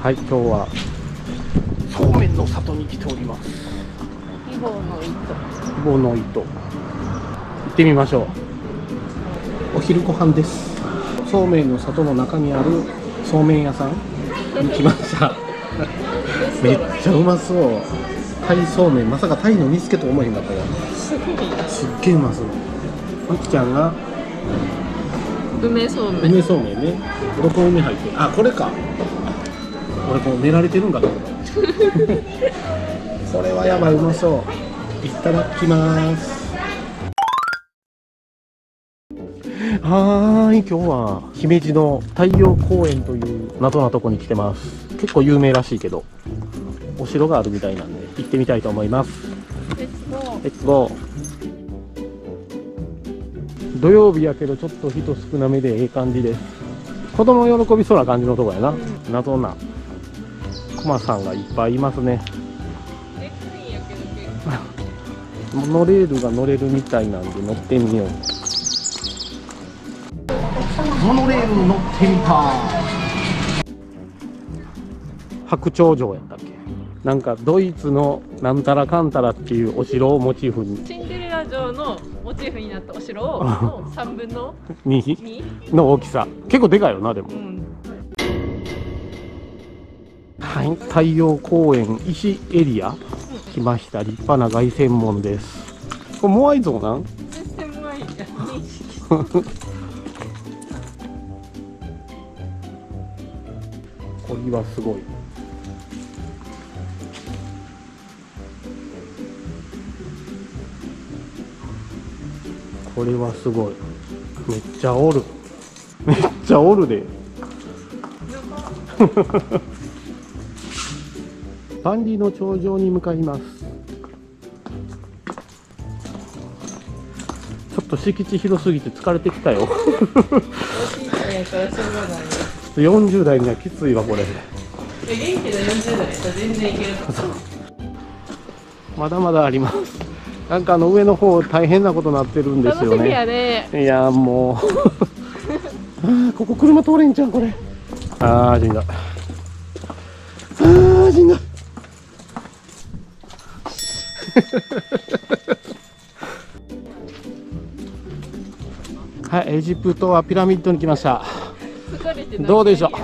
はい、今日はそうめんの里に来ております。 希望の糸。 希望の糸。行ってみましょう。お昼ご飯です。そうめんの里の中にあるそうめん屋さんに来ました。めっちゃうまそう。タイそうめん、まさかタイの煮付けと思えへんかったよ。すっげえうまそう。まきちゃんが梅そうめん。 梅そうめんね。どこ梅入ってる？あ、これか。俺こう練られてるんかと思った。これはやばい、うまそう。いただきます。はーい、今日は姫路の太陽公園という謎なとこに来てます。結構有名らしいけどお城があるみたいなんで行ってみたいと思います。 レッツゴー。 レッツゴー。土曜日やけどちょっと人少なめでええ感じです。子供喜びそうな感じのとこやな。謎なクマさんがいっぱいいますね。モノレールが乗れるみたいなんで乗ってみよう。モノレール乗ってみた。白鳥城やったっけ。なんかドイツのなんたらかんたらっていうお城をモチーフに、 シンデレラ城のモチーフになったお城をの3分の 2の大きさ。結構でかいよな。でも、はい、太陽公園石エリア来ました。立派な凱旋門です。これモアイ像なん？ 全然モアイや。 鳥はすごい。これはすごい。めっちゃおる。めっちゃおるで。万里の長城に向かいます。ちょっと敷地広すぎて疲れてきたよ。40代にはきついわこれ。 元気な40代と全然いける。 まだまだあります。なんか上の方大変なことになってるんですよね。 楽しみやね。 いやもうあ、ここ車通れんじゃんこれ。ああしんどい。ああしんどい。はい、エジプトはピラミッドに来ました。どうでしょう。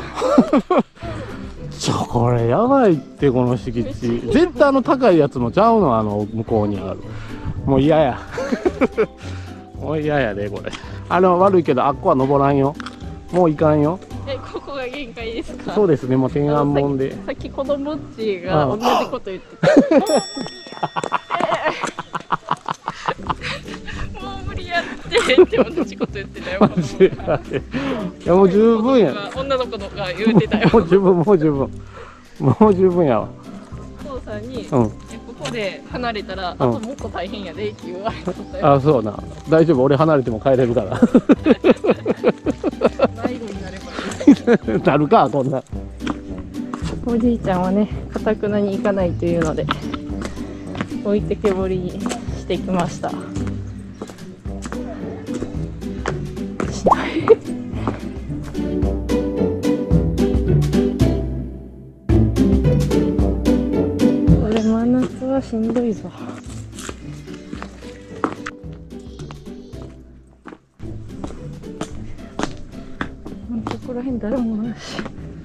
これやばいって、この敷地。絶対高いやつもちゃうの、向こうにある。もう嫌や。もう嫌やで、これ。悪いけど、あっこは登らんよ。もういかんよ。 ここが限界ですか？ そうですね、もう天安門で。 さっき子供っちが同じこと言ってた。もう無理やって同じこと言ってたよ。 マジで。いや、もう十分や。 女の子とか言ってたよ。 もう十分、もう十分。もう十分やわ。 お父さんに、ここで離れたら、あともっと大変やでって言われたよ。 あ、そうな。大丈夫、俺離れても帰れるから。 迷子になればいい。 なるか、こんな。 おじいちゃんはね、かたくなに行かないというので、置いてけぼりにしてきました。真夏はしんどいぞ。ここら辺誰もないし、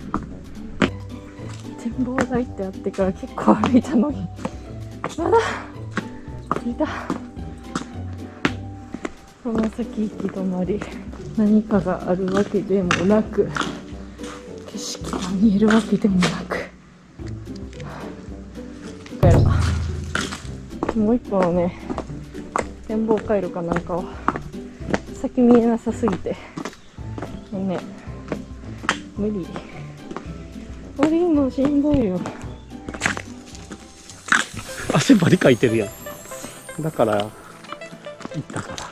展望台ってあってから結構歩いたのにまだいた。この先行き止まり、何かがあるわけでもなく、景色が見えるわけでもなく、もう一個のね、展望回路かなんかは先見えなさすぎてもうね、無理。降りるのしんどいよ。 汗ばりかいてるやん。だから行ったから。